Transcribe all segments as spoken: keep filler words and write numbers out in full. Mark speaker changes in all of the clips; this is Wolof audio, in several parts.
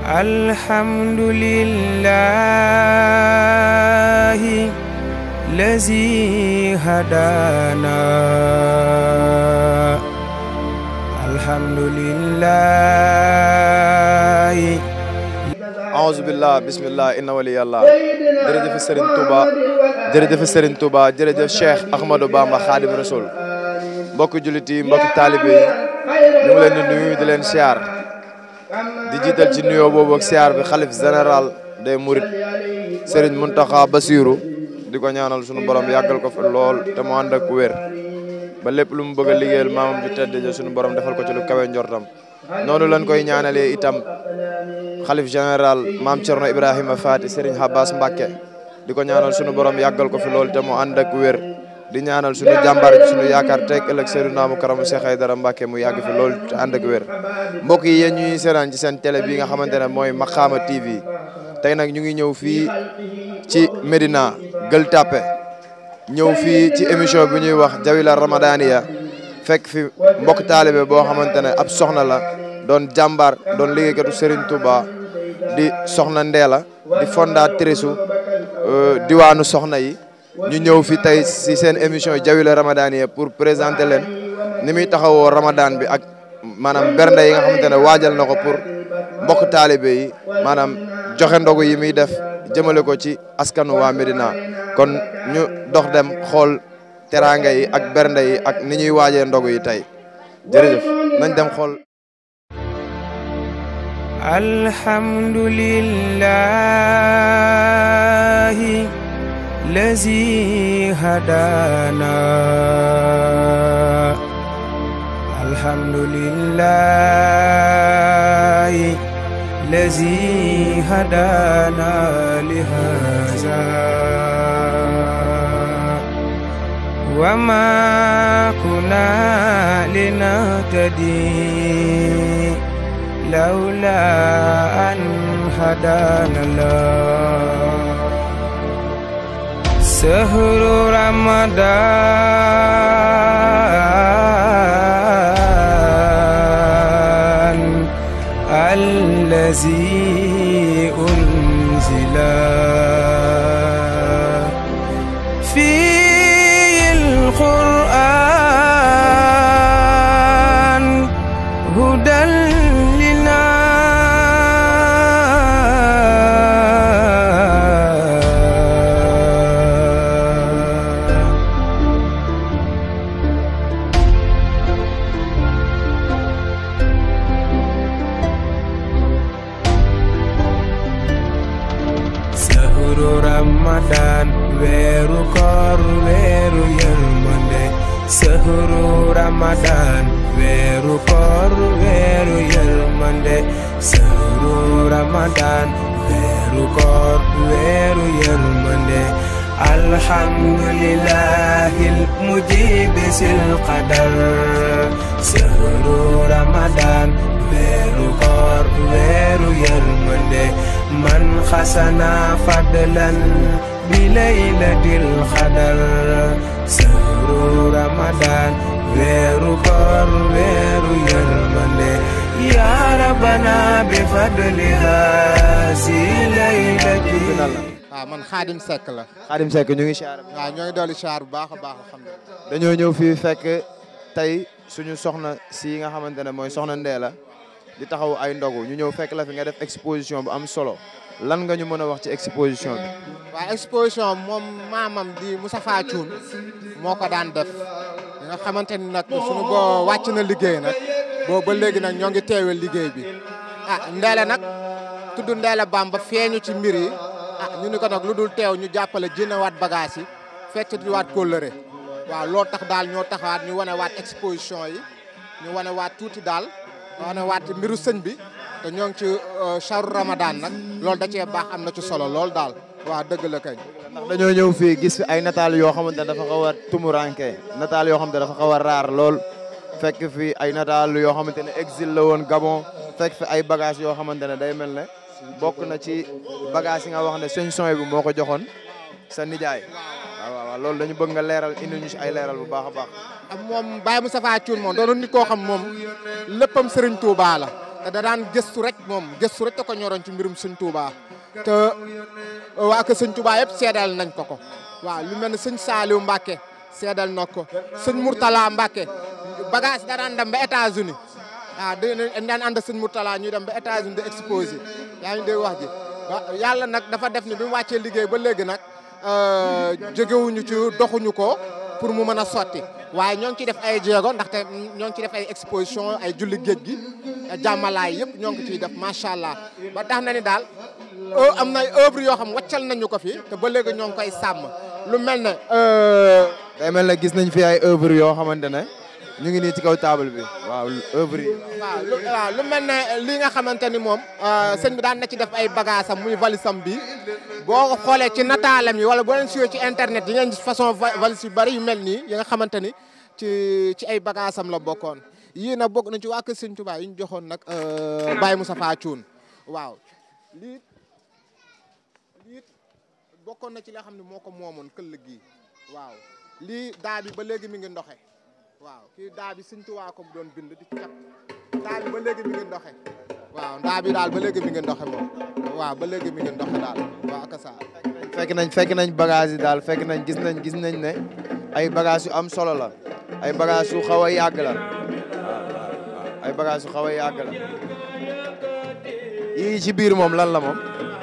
Speaker 1: alhamdulillahi lazi hadana alhamdulillahi
Speaker 2: aouzubillah bismillah inna waliyallah jërëjëf Serigne Touba jërëjëf Serigne Touba jërëjëf Cheikh Ahmadou Bamba Khadim Rasoul mbokki jullit yi mbokki taalibe yi ñu ngi leen di nuyu di leen siyaar di jiital ci nuyoo boobu ak siyaar bi xalif général des Mourides Serigne Mountakha Bassirou di ko ñaanal sunu borom yàggal ko fi lool te mu ànd ak wér ba lépp lu mu bëgg a liggéeyal maamam ju tedd ja sunu borom defal ko ci lu kawe njortam noonu lañ koy ñaanalee itam xalif général maam Thierno Ibrahima Fati Serigne Abbas Mbacké di ko ñaanal sunu borom yàggal ko fi lool te mu ànd ak wér di ñaanal sunu jàmbaar sunu yaakaar teg ëllëg Seydina mu karamu Cheikh Aïdara Mbacké mu yàgg fi lool te ànd ak wér mbokk yi yéen ñuy seetaan ci seen télé bi nga xamante ne mooy Makhama T V tey nag ñu ngi ñëw fii ci Médina Gueule Tapée ñëw fii ci émission bi ñuy wax Jawila Ramadaniya fekk fi mbokk taalibe boo xamante ne ab soxna la doon jàmbaar doon liggéeykatu Serigne Touba di soxna Ndeela di fondatrice diwaanu soxna yi ñu ñëw fi tey si seen émission Jawila Ramadaniya pour présenter leen ni muy taxawoo Ramadan bi ak maanaam bernde yi nga xamante ne waajal na ko pour mbokk taalibe yi maanaam joxe ndogu yi muy def jëmale ko ci askanu waa Médina kon ñu dox dem xool teraanga yi ak bernde yi ak ni ñuy waajee ndogu yi tey jërëjëf nañ dem xool
Speaker 1: alhamdulillahi lazi hadana alhamdulillahi lazi hadana lihaza وما كنا لنهتدي لولا أن هدانا الله شهر رمضان الذي أنزل القرآن هدى لنا شهر رمضان weeru koor weeru yërmande sahuru Ramadan weeru koor weeru yërmande sahuru Ramadan weeru koor weeru yërmande alhamdulillahil mujibi sil qadar sahuru Ramadan weeru koor weeru yërmande man xasana fadlan bilaylatil qadar sahru Ramadan weeru koor weeru yërmande ya rabbana bi fadliha si laylati.
Speaker 3: waaw man Khadim Seck la.
Speaker 2: Khadim Seck ñu ngi siyaar.
Speaker 3: waaw ñoo ngi dolli siyaar bu baax a baax alhamdulilah.
Speaker 2: dañoo ñëw fii fekk tey suñu soxna si nga xamante ne mooy soxna Ndeela di taxaw ay ndogu ñu ñëw fekk la fi nga def exposition bu am solo lan nga ñu mën a wax ci exposition bi.
Speaker 3: waaw exposition moom maamam di Moustapha Thioune moo ko daan def nga xamante ni nag suñu boo wàcc na liggéey nag boo ba léegi nag ñoo ngi teewee liggéey bi ah Ndeela nag tudd Ndeela Bamba feeñu ci mbir yi ah ñu ni ko nag lu dul teew ñu jàppale jëndewaat bagage yi feccatiwaat kóllëre waaw loolu tax daal ñoo taxawaat ñu wane waat exposition yi ñu wane waat tuuti daal wane waat mbiru sëñ bi te ñoo ngi ci charu Ramadan nag loolu da cee baax am na ci solo lool daal waaw dëgg la kañ.
Speaker 2: ndax dañoo ñëw fii gis fi ay nataal yoo xamante ne dafa xaw a tumuranke nataal yoo xamante ne dafa xaw a raar lool fekk fi ay nataal yoo xamante ne exil la woon Gabon fekk fi ay bagage yoo xamante ne day mel ne bokk na ci bagage yi nga wax ne sëñ son bi moo ko joxoon sa nijaay waaw waaw loolu dañu bëgg nga leeral indi ñu si ay leeral bu baax a baax.
Speaker 3: moom Baye Moustapha Thioune moom doon nit koo xam moom léppam Serigne Touba la te da daan gëstu rek moom gëstu rek te ko ñoroon ci mbirum sëñ Touba te waa ko sëñ Touba yëpp seedal nañ ko ko waaw lu mel ne sëñ Saliou Mbacke seedal na ko sëñ Mourtala Mbacke bagage da daan dem ba États-Unis waaw dañ daan ànd sëñ Mourtala ñuy dem ba États-Unis di exposé yaa ngi dégg wax ji yàlla nag dafa def ni bi mu wàccee liggéey ba léegi nag jógewuñu ci doxuñu ko pour mu mën a sotti waaye ñoo ngi ciy def ay jéego ndaxte ñoo ngi ciy def ay exposition ay julli géej gi jàmmalaay yëpp ñoo ngi ciy def macha allah ba tax na ni daal am na ay œuvre yoo xam wàccal nañu ko fi te ba léegi ñoo ngi koy sàmm lu mel ne.
Speaker 2: day mel ne gis nañ fi ay œuvre yoo xamante ne ñu ngi nii ci kaw table bi waaw œuvre yi.
Speaker 3: waaw lu waaw lu mel ne lii nga xamante ni moom sëñ bi daan na ci def ay bagages am muy valise am bi boo xoolee ci nataalam yi wala boo leen suivee ci internet yi ngeen gis façon valise yu bari yu mel nii yi nga xamante ni ci ci ay bagages am la bokkoon yii nag bokk na ci waa kër sëñ Touba yi ñu joxoon nag Baye Moustapha Thioune waaw lii lii bokkoon na ci li nga xam ne moo ko moomoon këll gi waaw lii daa bi ba léegi mi ngi ndoxe waaw kii daa bi sëñ Touba ko doon bind di cap daa bi ba léegi mi ngi ndoxe waaw daa bi daal ba léegi mi ngi ndoxe moom waaw ba léegi mi ngi ndoxe daal waaw ak sa
Speaker 2: fekk nañ fekk nañ bagage yi daal fekk nañ gis nañ gis nañ ne ay bagage yu am solo la ay bagage yu xaw a yàgg la ay bagage yu xaw a yàgg la yii ci biir moom lan la moom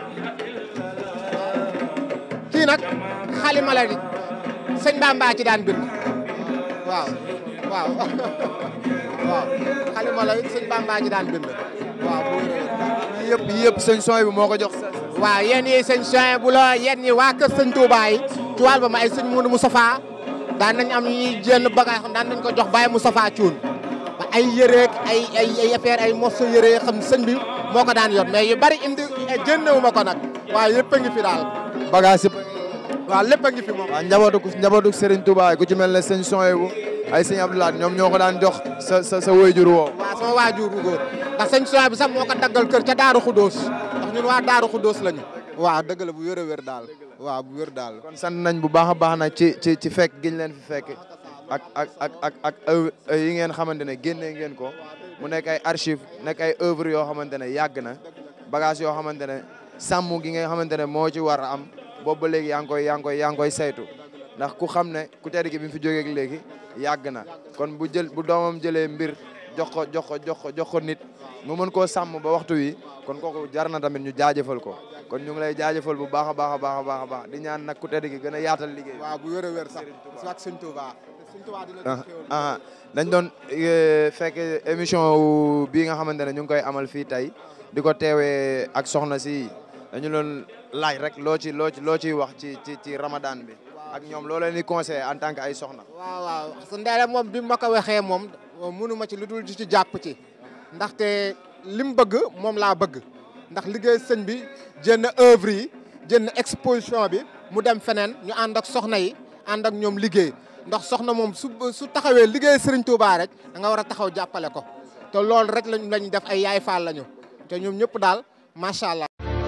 Speaker 3: kii nag xalima la di sëñ Bamba ci daan bind waaw waaw waaw xalima la it sëñ Bamba ci daan bind waaw bu
Speaker 2: yii yëpp yii yëpp sëñ Soy bu moo ko jox
Speaker 3: waaw yéen yi sëñ Soy bu la yéen ñi waa kër sëñ Touba yi ci wàll ba ma ay sëñ Moudou Moustapha daan nañ am ñuy jénn bagage xam daan nañ ko jox Baye Moustapha Thioune ba ay yëreeg ay ay ay affaire ay morceau yëree xam sëñ bi moo ko daan yor mais yu bari indi jënnewu ma ko nag waaw yëpp a ngi fi daal
Speaker 2: bagage yëpp
Speaker 3: waaw lépp a ngi fi moom
Speaker 2: waaw njabootu njabootu Serigne Touba ku ci mel ne sëñ Soy bu ay sëñ Abdoulaye ñoom ñoo ko daan jox sa sa sa waajur woo
Speaker 3: waaw sama waajur bu góor ndax sëñ Soy bi sax moo ko daggal kër ca Daaru Xudóos ndax ñun waa Daaru Xudóos lañu waaw dëgg la bu wér a wér daal waaw bu wér daal
Speaker 2: kon sant nañ bu baax a baax nag ci ci ci fekk giñ leen fi fekk ak ak ak ak ak yi ngeen xamante ne génnee ngeen ko mu nekk ay archive nekk ay œuvre yoo xamante ne yàgg na bagage yoo xamante ne sàmm gi nga xamante ne moo ci war a am boobu ba léegi yaa ngi koy yaa ngi koy yaa ngi koy saytu ndax ku xam ne ku tedd gi bi mu fi jógeeg léegi yàgg na kon bu jël bu doomam jëlee mbir jox ko jox ko jox ko jox ko nit mu mën koo sàmm ba waxtu wi kon kooku jar na tamit ñu jaajëfal ko kon ñu ngi lay jaajëfal bu baax a baax a baax a baax a baax di ñaan nag ku tedd gi gën a yaatal liggéey
Speaker 3: waaw bu wér a wér sax ak sëñ Touba
Speaker 2: ah dañ doon fekk émission bii nga xamante ne ñu ngi koy amal fii tey di ko teewee ak soxna si dañu doon laaj rek loo ci loo ci loo ciy wax ci ci ci ramadan bi ak ñoom loo leen di conseillé en tant que ay soxna.
Speaker 3: waaw waaw su ndeele moom bi ma ko waxee moom mënu ma ci lu dul di ci jàpp ci ndaxte li mu bëgg moom laa bëgg ndax liggéey sëñ bi jënd œuvre yi jënd exposition bi mu dem feneen ñu ànd ak soxna yi ànd ak ñoom liggéey ndax soxna moom su su taxawee liggéey Serigne Touba rek da nga war a taxaw jàppale ko te loolu rek lañ lañ def ay yaay faal lañu te ñoom ñëpp daal macha allah.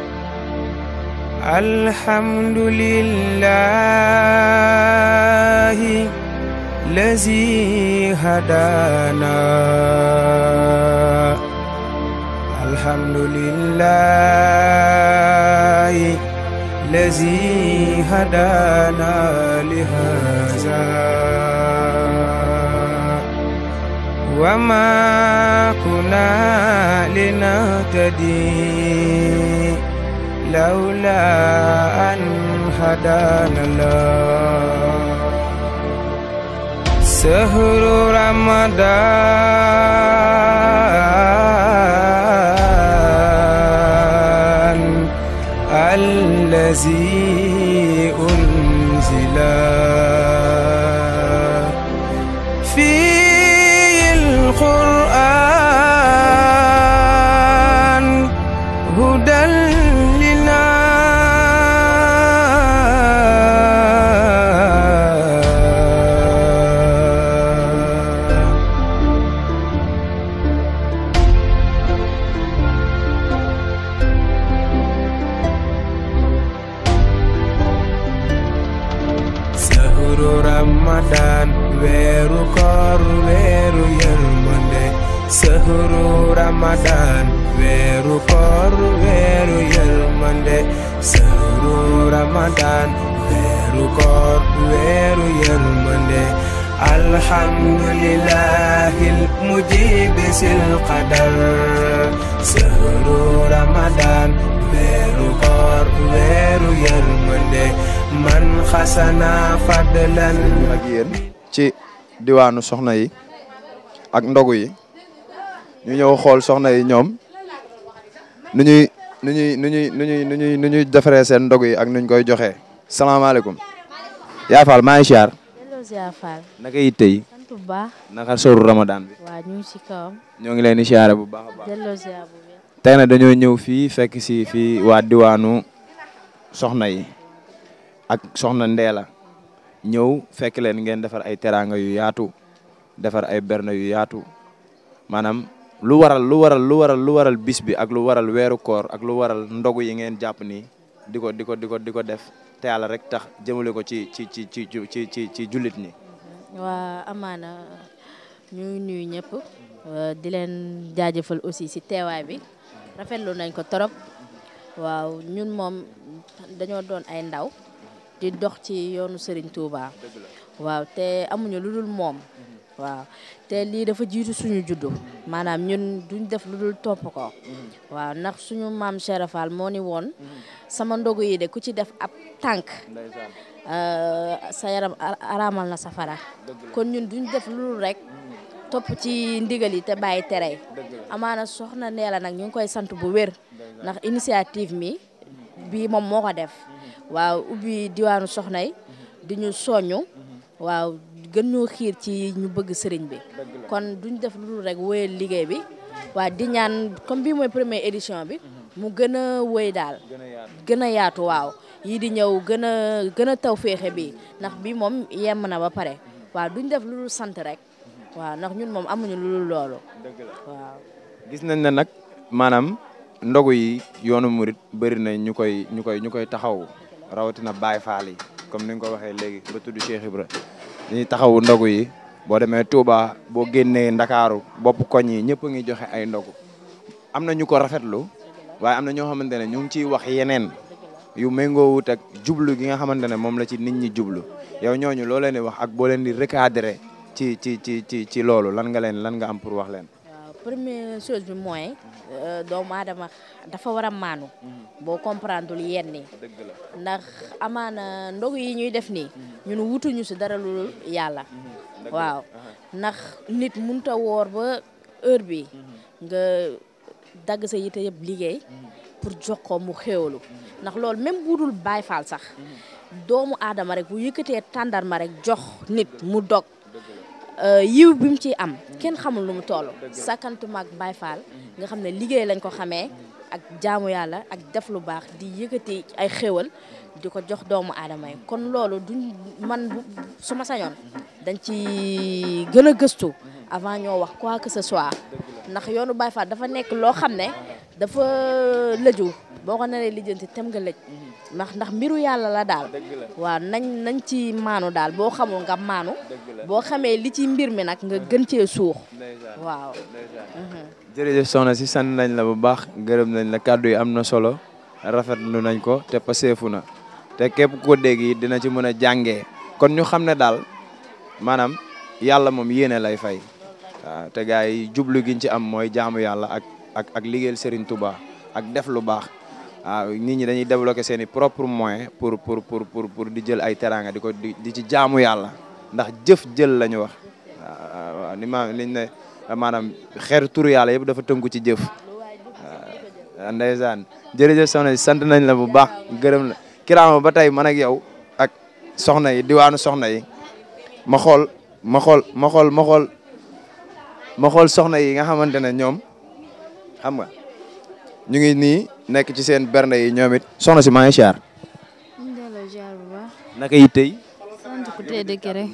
Speaker 1: alhamdulillahi lazi hadana alhamdulillahi lazi hadana lihaza wa ma kunna linahtadi lawla an hadana Allah sahru ramadan allazi unzila fil Qur'an hudan Ramadan weeru koor weeru yërmande sahru Ramadan weeru koor weeru yërmande sahru Ramadan weeru koor weeru yërmande alhamdulillahil mujibi sil qadar sahru Ramadan weeru koor weeru yërmande man xasana fadlan
Speaker 2: ak yéen ci diwaanu soxna yi ak ndogu yi ñu ñëw xool soxna yi ñoom nu ñuy nu ñuy nu ñuy nu ñuy nu ñuy nu ñuy defaree seen ndogu yi ak nuñ koy joxee salaamaaleykum yaa Fall maa ngi siyaar
Speaker 4: Hello Zia Fall.
Speaker 2: naka yitte yi
Speaker 4: sant bu baax.
Speaker 2: naka sóoru Ramadan bi
Speaker 4: waa ñu ngi ci kawam.
Speaker 2: ñoo ngi leen di siyaare bu baax a baax
Speaker 4: Hello Zia bu wér.
Speaker 2: tey nag dañoo ñëw fii fekk si fii waa diwaanu soxna yi ak soxna Ndeela ñëw fekk leen ngeen defar ay teraanga yu yaatu defar ay berne yu yaatu maanaam lu waral lu waral lu waral lu waral bis bi ak lu waral weeru koor ak lu waral ndogu yi ngeen jàpp ni di ko di ko di ko di ko def te yàlla rek tax jëmale ko ci ci ci ci ci ci ci jullit ñi.
Speaker 4: waa amaana ñu ngi nuyu ñëpp di leen jaajëfal aussi ci teewaay bi rafetlu nañ ko torop waaw ñun moom dañoo doon ay ndaw di dox ci yoonu Serigne Touba waaw te amuñu lu dul moom waaw te lii dafa jiitu suñu juddu maanaam ñun duñ def lu dul topp ko waaw ndax suñu maam Cheikh Fall moo ni woon sama ndogu yi de ku ci def ab tànk sa yaram araamal na safara kon ñun duñ def lu dul rek topp ci ndigal yi te bàyyi tere amaana soxna Ndeela nag ñu ngi koy sant bu wér ndax initiative mi bii moom moo ko def waaw ubbi diwaanu soxna yi di ñu soññu waaw gën ñoo xiir ci ñu bëgg sëriñ bi kon duñ def lu dul rek wéyal liggéey bi waaw di ñaan comme bii mooy première édition bi mu gën a wéy daal gën a yaatu waaw yii di ñëw gën a gën a taw féexe bi ndax bii moom yemm na ba pare waaw duñ def lu dul sant rek waaw ndax ñun moom amuñu lu dul loolu waaw
Speaker 2: gis nañ ne nag maanaam ndogu yi yoonu murit bëri na ñu koy ñu koy ñu koy taxaw rawatina Baye Fall yi comme ni nga ko waxee léegi ba tudd Cheikh Ibra ñuy taxawu ndogu yi boo demee Touba boo génnee Ndakaaru bopp koñ yi ñëpp a ngi joxe ay ndogu am na ñu ko rafetlu waaye am na ñoo xamante ne ñu ngi ciy wax yeneen yu méngoowut ak jublu gi nga xamante ne moom la ci nit ñi jublu yow ñooñu loo leen di wax ak boo leen di recadrer ci ci ci ci ci loolu lan nga leen lan nga am pour wax leen.
Speaker 4: waaw première chose bi mooy doomu aadama dafa war a maanu boo comprendre yenn yi ndax amaana ndogu yi ñuy def nii ñun wutuñu si dara lu yàlla waaw ndax nit mënut a woor ba heure bi nga dagg sa yite yëpp liggéey pour jox ko mu xéewalu ndax loolu même bu dul Baay Faal sax doomu aadama rek bu yëkkatee tàndarma rek jox nit mu dog yiw bi mu ciy am kenn xamul lu mu toll sakantuma ak Baay Faal nga xam ne liggéey lañ ko xamee ak jaamu yàlla ak def lu baax di yëkkati ay xéwal di ko jox doomu aadama yi kon loolu duñ man su ma sañoon dañ ci gën a gëstu avant ñoo wax quoi que ce soit ndax yoonu Baay Faal dafa nekk loo xam ne dafa lëju boo ko naree lijjanti tem nga lëj ndax ndax mbiru yàlla la daal waaw nañ nañ ci maanu daal boo xamul nga maanu boo xamee li ci mbir mi nag nga gën cee suux waaw
Speaker 2: jërëjëf soxna si sant nañ la bu baax gërëm nañ la kàddu yi am na solo rafetlu nañ ko te paseefu na te képp ko dégg yi dina ci mën a jàngee kon ñu xam ne daal maanaam yàlla moom yéene lay fay waaw te gars yi jublu giñ ci am mooy jaamu yàlla ak ak ak liggéeyal Serigne Touba ak def lu baax waaw nit ñi dañuy développer seen i propre moyen pour pour pour pour pour di jël ay teranga di ko di di ci jaamu yàlla ndax jëf jël la ñu wax waaw ni ma liñ ne maanaam xeetu turu yàlla yëpp dafa tënku ci jëf waaw ndeysaan jërëjëf soxna yi sant nañ la bu baax gërëm la kiraama ba tey man ak yow ak soxna yi diwaanu soxna yi ma xool ma xool ma xool ma xool ma xool soxna yi nga xamante ne ñoom xam nga ñu ngi nii nekk ci seen bernde yi ñoom it soxna si maa ngi siyaar.
Speaker 5: ñu delloo ziar bu baax.
Speaker 2: naka yitte yi.
Speaker 5: sant ku tedd ki rek.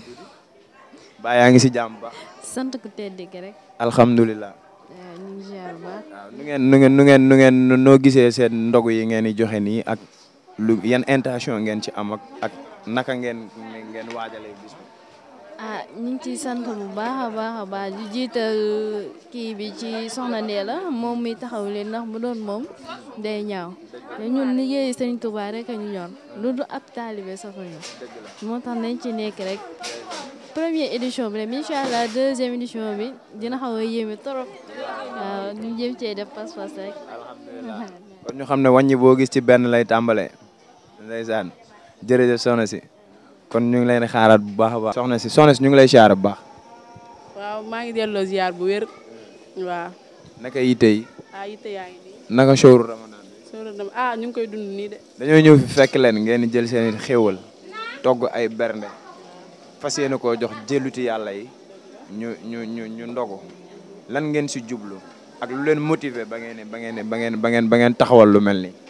Speaker 2: ba yaa ngi si jàmm bu baax.
Speaker 5: sant ku tedd ki rek.
Speaker 2: alhamdulilah.
Speaker 5: waaw ñu ngi ziar bu baax.
Speaker 2: waaw nu ngeen nu ngeen nu ngeen nu ngeen noo gisee seen ndogu yi ngeen di joxe nii ak lu yan intention ngeen ci am ak ak naka ngeen ngeen waajalee bis bi.
Speaker 5: ah ñu ngi ciy sant bu baax a baax a baax di jiital kii bi ci soxna Ndella moom mi taxaw leen ndax bu doon moom day ñaaw te ñun liggéeyi Sëriñ Tuubaa rek a ñu ñor lu dul ab taalibe safuñu moo tax nañ ci nekk rek première édition bi rek incha allah deuxième édition bi dina xaw a yéeme trop waaw ñu jëm cee def pas-pas rek.
Speaker 2: kon ñu xam ne wàññi boo gis ci benn lay tàmbalee ndeysaan jërëjëf soxna si kon ñu ngi leen di xaaraat bu baax a baax. soxna si soxna si ñu ngi lay siyaar bu baax.
Speaker 6: waaw maa ngi delloo ziar bu wér waaw.
Speaker 2: naka yitte yi.
Speaker 6: ah yitte yaa ngi nii.
Speaker 2: naka showru Ramadan bi.
Speaker 6: showru Ramadan ah ñu ngi koy dund nii de.
Speaker 2: dañoo ñëw fi fekk leen ngeen jël seen xéewal togg ay bernde fas yéene koo jox jëluti yàlla yi ñu ñu ñu ñu ndogu lan ngeen si jublu ak lu leen motiver ba ngeen ba ngeen ba ngeen ba ngeen ba ngeen taxawal lu mel nii.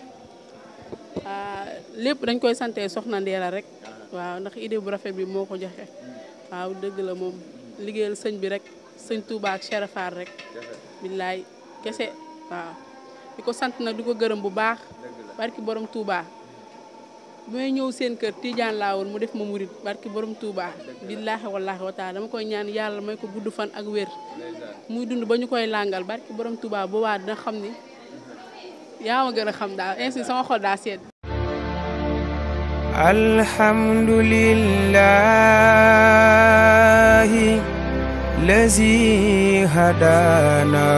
Speaker 6: lépp dañ koy sante soxna Ndella rek waaw ndax idée bu rafet bi moo ko joxe waaw dëgg la moom liggéeyal sëñ bi rek sëñ Touba ak Cheikh Fall rek billaay kese waaw di ko sant nag di ko gërëm bu baax barki borom Touba bu may ñëw seen kër Tidiane laa woon mu def ma murit barki borom Touba billaahi wallaahi wa taala dama koy ñaan yàlla may ko gudd fan ak wér muy dund ba ñu koy làngal barki borom Touba boobaa dina xam ni yaa ma gën a xam daal ainsi sama xol daa sedd.
Speaker 1: Alhamdulillahi lazi hadana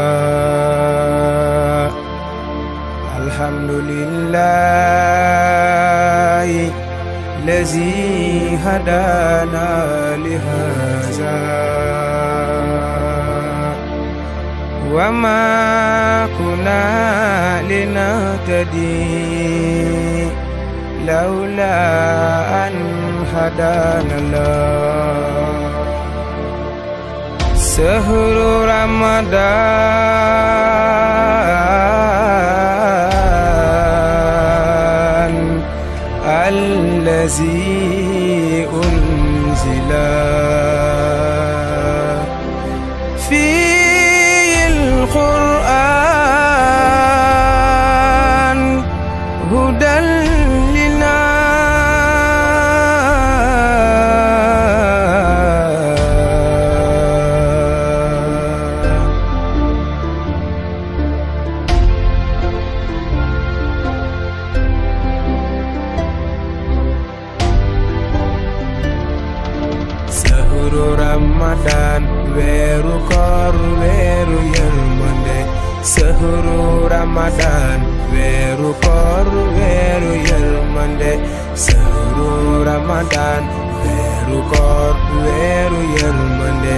Speaker 1: Alhamdulillahi lazi hadana lihaza wa ma kunna linahtadi لولا أن هدانا الله شهر رمضان الذي أنزل فيه القرآن هدى Ramadan weeru koor weeru yërmande sahuru Ramadan weeru koor weeru yërmande sahuru Ramadan weeru koor weeru yërmande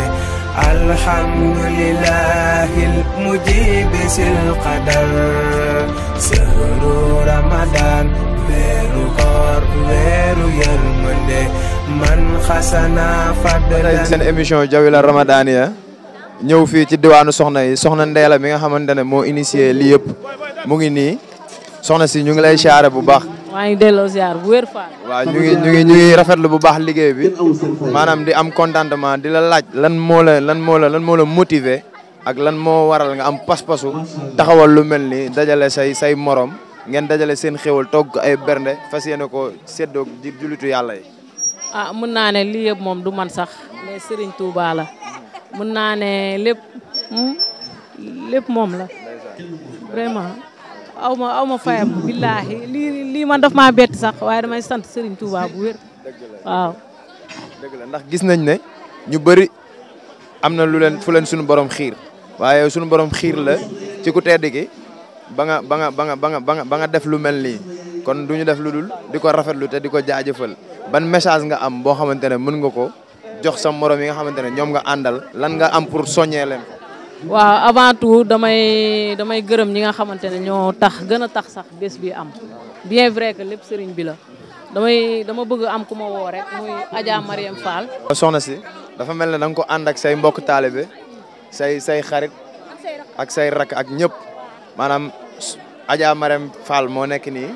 Speaker 1: alhamdulillahil mujibi sil qadar sahuru Ramadan weeru koor weeru yërmande man xasana fadlan
Speaker 2: seen émission Jawila Ramadaniya ñëw fii ci diwaanu soxna yi soxna Ndella mi nga xamante ne moo initié lii yëpp mu ngi nii soxna si ñu ngi lay siyaare bu baax.
Speaker 6: maa ngi delloo ziar bu wér Fall.
Speaker 2: waaw ñu ngi ñu ngi ñu ngi rafetlu bu baax liggéey bi maanaam di am contentement di la laaj lan moo la lan moo la lan moo la motiver ak lan moo waral nga am pas-pasu taxawal lu mel ni dajale say say morom ngeen dajale seen xéwal togg ay bernde fas yéene ko séddoo ji julitu yàlla yi.
Speaker 6: ah mën naa ne lii yëpp moom du man sax mais Serigne Touba la mën naa ne lépp lépp moom la vraiment aw ma aw ma fayam billaahi lii lii man daf maa bett sax waaye damay sant Serigne Touba bu wér waaw.
Speaker 2: dëgg la ndax gis nañ ne ñu bëri am na lu leen fu leen suñu borom xiir waaye suñu borom xiir la ci ku tedd gi ba nga ba nga ba nga ba nga ba nga def lu mel nii kon du ñu def lu dul di ko rafetlu te di ko jaajëfal. ban message nga am boo xamante ne mën nga ko jox sa morom yi nga xamante ne ñoom nga àndal lan nga am pour soññee leen.
Speaker 6: waaw avant tout damay damay gërëm ñi nga xamante ne ñoo tax gën a tax sax bés bi am bien vrai que lépp sëriñ bi la damay dama bëgg am ku ma woo rek muy Adja Mariam Fall.
Speaker 2: soxna si dafa mel ne da nga ko ànd ak say mbokk taalibe say say xarit ak say rak ak ñëpp maanaam Adja Mariam Fall moo nekk nii.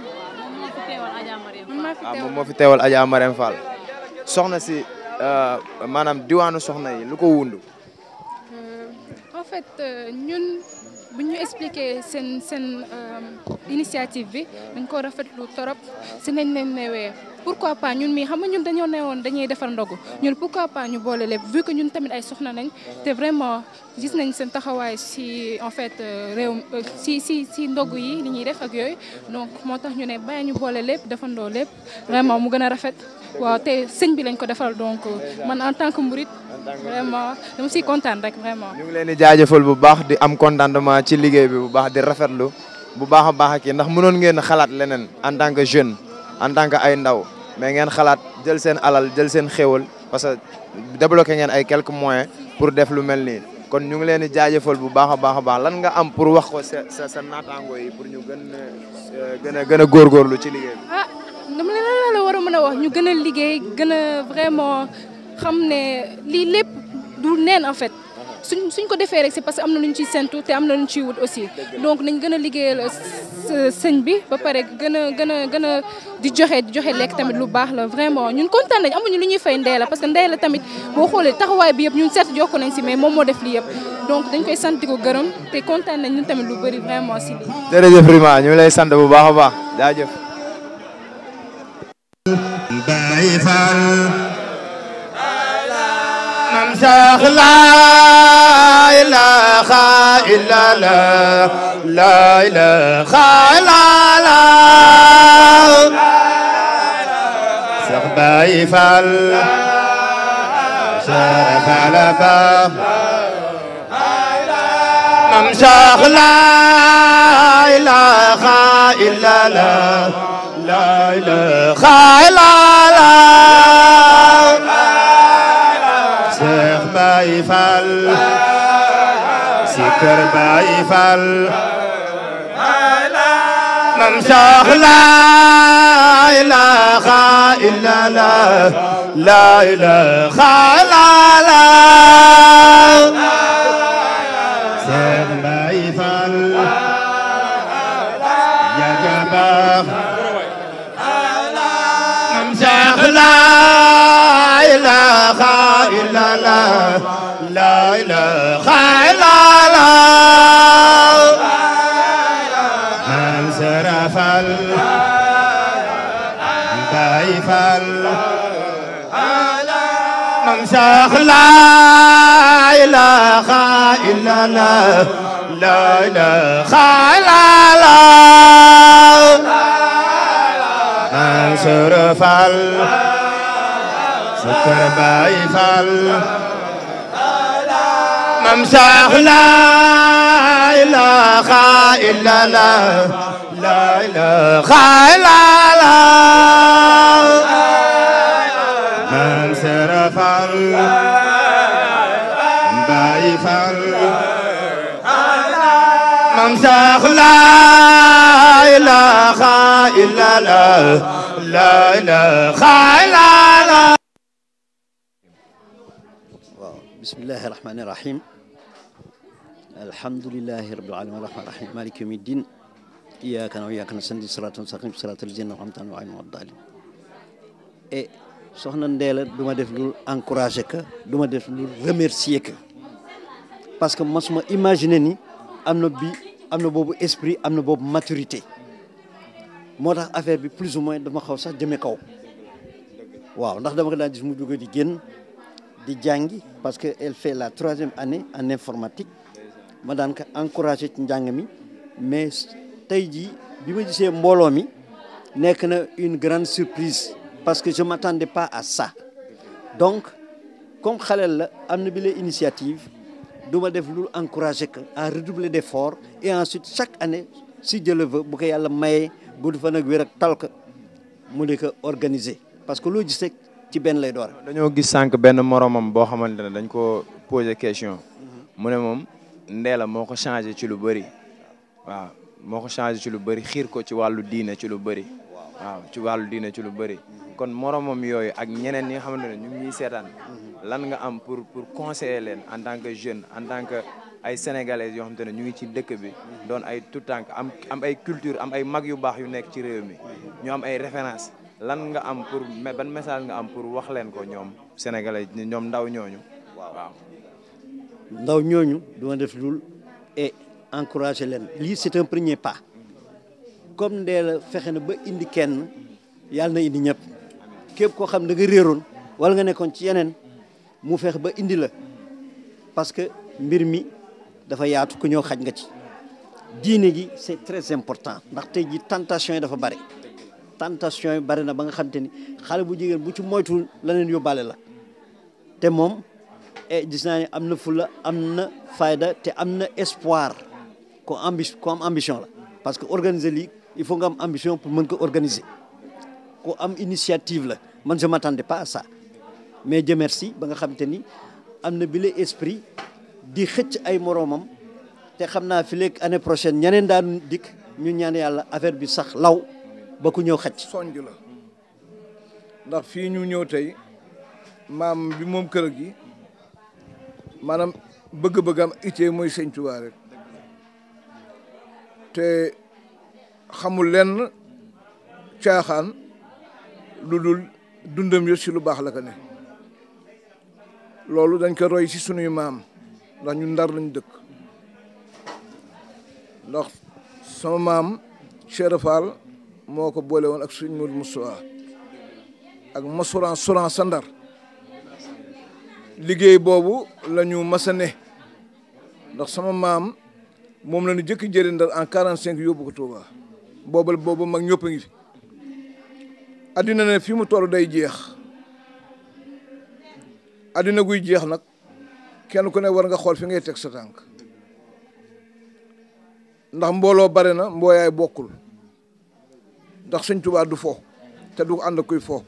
Speaker 2: ah moom moo fi teewal Adja Marème Fall soxna si maanaam diwaanu soxna yi lu ko wundu.
Speaker 7: en fait ñun bu ñu expliquer seen seen initiative bi dañ ko rafetlu torop si nañ leen newee pourquoi pas ñun mii xam nga ñun dañoo newoon dañuy defar ndogu ñun pourquoi pas ñu boole lépp vu que ñun tamit ay soxna nañ te vraiment gis nañ seen taxawaay si en fait réew si si si ndogu yi li ñuy def ak yooyu donc moo tax ñu ne bàyyi ñu boole lépp defandoo lépp vraiment mu gën a rafet waaw te sëñ bi lañ ko defal donc man en tant que murit vraiment dama siy kontaan rek vraiment.
Speaker 2: ñu ngi leen di jaajëfal bu baax di am contentement ci liggéey bi bu baax di rafetlu bu baax a baax ak ndax mënoon ngeen xalaat leneen en tant que jeune en tant que ay ndaw mais ngeen xalaat jël seen alal jël seen xéwal parce que débloqué ngeen ay quelques moyens pour def lu mel nii kon ñu ngi leen di jaajëfal bu baax a baax a baax lan nga am pour wax ko sa sa sa naataango yi pour ñu gën a gën a gën a góorgóorlu ci liggéey bi.
Speaker 7: ah dama leen la la war a mën a wax ñu gën a liggéey gën a vraiment xam ne lii lépp du neen en fait. suñ suñ ko defee rek c'est parce que am na lu ñu ciy séntu te am na lu ñu ciy wut aussi donc nañ gën a liggéeyal sëñ bi ba pare gën a gën a gën a di joxe di joxe lekk tamit lu baax la vraiment ñun kontaan nañ amuñu lu ñuy fay Ndella parce que Ndella tamit boo xoolee taxawaay bi yëpp ñun seet jokk nañ si mais moom moo def lii yëpp donc dañ koy sant di ko gërëm te kontaan nañ ñun tamit lu bëri vraiment si lii.
Speaker 2: jërëjëf Rima ñu lay sant bu baax a baax jaajëf.
Speaker 8: Cheikh la ilaha illa la la ilaha illa la Cheikh Baye Fall Cheikh Alaba Mam Cheikh la ilaha illa la la ilaha illa la Cheikh Baye Fall Sikar Baye Fall Mam Cheikh la ilaha illa la la ilaha illa la Cheikh Baye Fall Yagaba Mam Cheikh la ilaha illa la la ilaha illa la Mam Serafal Baye Fall Mam Cheikh la ilaha illa la la ilaha illa la Mam Serafal Sikar Baye Fall Mam Cheikh la ilaha illa la la ilaha illa la Mam Serafal Baye Fall Mam Cheikh la ilaha illa la la ilaha illa la
Speaker 9: bismillahi rahmani rahim alhamdulillahi rabbil alamin rahmani rahim maliki yawmiddin iyyaka na'budu wa iyyaka nasta'in siratal mustaqim siratal ladzina an'amta alayhim ghayril maghdubi et soxna Ndella du ma def lu encourager que du ma def lu remercier que parce que masuma imaginer ni am na bi am na boobu esprit am na boobu maturité moo tax affaire bi plus ou moins dama xaw sax jëme kaw waaw ndax dama ko daan gis mu dugg di génn di jàngi parce que elle fait la troisième année en informatique ma daan ko encouragé ci njàng mi mais tey jii bi ma gisee mbooloo mi nekk na une grande surprise parce que je m'attendais pas à ça donc comme xaleel la am na bi la initiative du ma def lu encouragé que à redoubler d'efforts et ensuite chaque année si Dieu le veut bu ko yàlla mayee bu du fa nag wér ak tal ko mu di ko organiser parce que loo gis rek ci benn lay door.
Speaker 2: dañoo gis sànq benn moromam boo xamante ne dañ ko poser question mu ne moom Ndella moo ko changé ci lu bëri waaw moo ko changé ci lu bëri xiir ko ci wàllu diine ci lu bëri waaw ci wàllu diine ci lu bëri kon moromam yooyu ak ñeneen ñi nga xamante ne ñu ngi ñuy seetaan lan nga am pour pour conseiller leen en tant que jeune en tant que ay sénégalais yoo xamante ne ñu ngi ci dëkk bi doon ay tout tànk am am ay culture am ay mag yu baax yu nekk ci réew mi ñu am ay références lan nga am pour ban message nga am pour wax leen ko ñoom sénégalais ñoom ndaw ñooñu waaw.
Speaker 9: ndaw ñooñu duma def lul et encourager leen lii c'est un premier pas comme Ndella fexe na ba indi kenn yàlla na indi ñëpp képp koo xam da nga réeroon wala nga nekkoon ci yeneen mu feex ba indi la parce que mbir mi dafa yaatu ku ñëw xaj nga ci diine gi c'est très important ndax tey ji tentation yi dafa bari tentation yi bari na ba nga xam te ni xale bu jigéen bu ci moytuwul la leen yóbbaale la te moom e gis naa ne am na fulla am na fayda te am na espoir ko ambi ko am ambition la parce que organiser lii il faut nga am ambition pour mën ko organiser ko am initiative la man je m'attendais pas à ça mais Dieu merci ba nga xam te ni am na bile esprit di xëcc ay moroomam te xam naa fi léegi année prochaine ñeneen daan dikk ñu ñaan yàlla affaire bi sax law ba ku ñëw xëcc.
Speaker 10: sonj la ndax fii ñu ñëw tey maam bi moom kër gi maanaam bëgg-bëggam ittee mooy sëñ Tuubaa rek te xamul lenn caaxaan lu dul dundam yëpp si lu baax la ko ne loolu dañ ko roy si sunuy maam ndax ñu Ndar lañ dëkk ndax sama maam Cheikh Fall moo ko boole woon ak suñ Modou Moustapha ak masuran suran sa Ndar liggéey boobu la ñu masane ndax sama maam moom la ñu jëkk jëri Ndar en quarante cinq yóbbu ko Touba boobal boobu mag ñëpp a ngi fi addina ne fi mu toll day jeex addina guy jeex nag kenn ku ne war nga xool fi ngay teg sa tànk ndax mbooloo bare na mbooyaay bokkul ndax sëñ Tuubaa du fo te du ànd kuy fo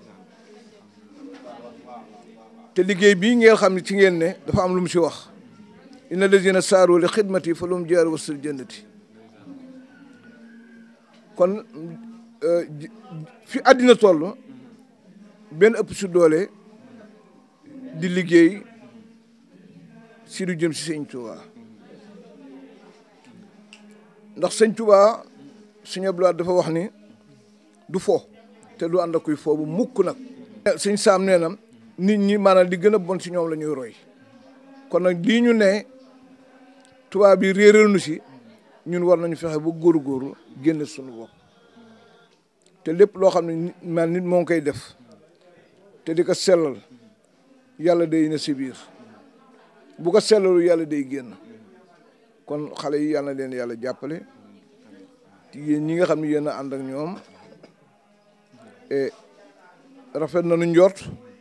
Speaker 10: te liggéey bii ngeen xam ne ci ngeen ne dafa am lu mu si wax inna lazina saaru li xidmati fa lum jaar wasal jannati kon fi àddina toll benn ëpp si doole di liggéey si lu jëm si sëñ Tuubaa ndax sëñ Tuubaa Sëñ Abdou Lahad dafa wax ni du fo te du ànd ak kuy fo bu mukk nag sëñ Saam nee na nit ñi maanaam li gën a bon si ñoom la ñuy roy kon nag lii ñu ne tubaab bi réeral nu si ñun war nañu fexe ba góor-góorlu génn suñu bopp te lépp loo xam ne man nit moo ngi koy def te di ko sellal yàlla day na si biir bu ko sellalu yàlla day génn kon xale yi yàlla na leen yàlla jàppale yéen ñi nga xam ne yéen a ànd ak ñoom et rafet nañu njort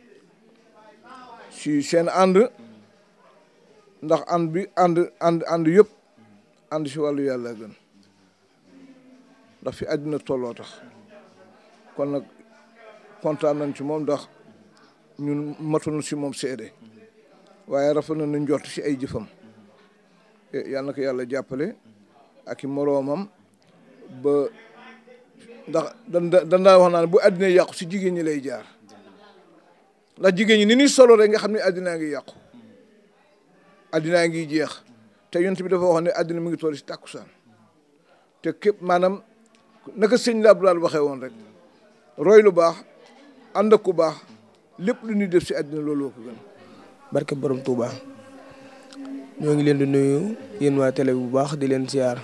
Speaker 10: si seen ànd ndax ànd bi ànd ànd ànd yëpp ànd si wàllu yàlla gën ndax fi àddina tolloo tax kon nag kontaan nañ ci moom ndax ñun matuñu si moom seede waaye rafet nañu njort si ay jëfam yàlla na ko yàlla jàppale ak i moroomam ba ndax dan dan daa wax naan bu àddina yàqu si jigéen ñi lay jaar ndax jigéen ñi ni ñuy solo rek nga xam ne àddinaa ngi yàqu àddinaa ngi jeex te yonent bi dafa wax ne àddina mu ngi toll si tàkkusaan te képp maanaam naka sëñ la Abdoulaye waxee woon rek roy lu baax ànd ak ku baax lépp lu ñuy def si àddina looloo ko gën.
Speaker 11: barke borom Touba ñoo ngi leen di nuyu yéen waa télé bu baax di leen siyaar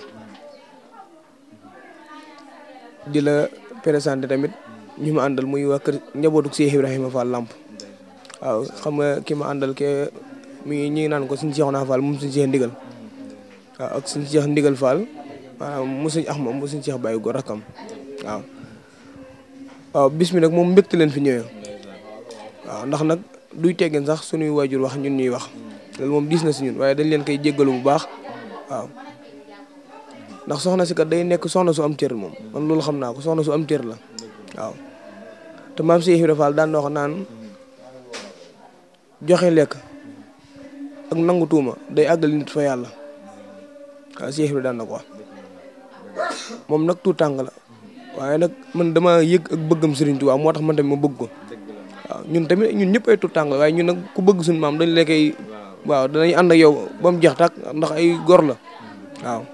Speaker 11: di la présenté tamit ñu ma àndal muy waa kër njabootu Cheikh Ibrahima Fall Lamp waaw xam nga ki ma àndal ke mi ngi ñi ngi naan ko suñu Cheikhouna Fall moom suñu Cheikh Ndigal waaw ak suñu Cheikh Ndigal Fall maanaam mu suñu Axma mu suñu Cheikh Baye Góor rakkam waaw waaw bis mi nag moom mbégte leen fi ñëwee waaw ndax nag duy teggeen sax suñuy waajur wax ñun ñuy wax loolu moom diis na si ñun waaye dañ leen koy jéggalu bu baax waaw ndax soxna si kat day nekk soxna su am cër moom man loolu xam naa ko soxna su am cër la waaw te maam Cheikh Ibrahima Fall daan na wax naan joxe lekk ak nangu tuuma day àggal nit fa yàlla waaw Cheikh Ibrahima daan na ko wax moom nag tout tàng la waaye nag man dama yëg ak bëggam Serigne Touba moo tax man tamit ma bëgg ko waaw ñun tamit ñun ñëpp ay tout tàng la waaye ñun nag ku bëgg suñu maam dañ la koy waaw danañ ànd ak yow ba mu jeex tak ndax ay gor la waaw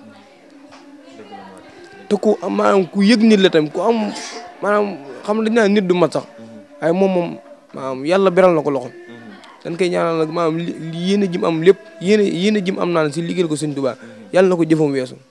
Speaker 11: te ku maanaam ku yëg nit la tamit ku am maanaam xam dañ naa nit du mat sax waaye moom moom maanaam yàlla beral na ko loxo dañ koy ñaanal nag maanaam li yéen a jim am lépp yéen a yéen a jim am naan si liggéeyal ko Sëñ Tuubaa yàlla na ko jëfam weesu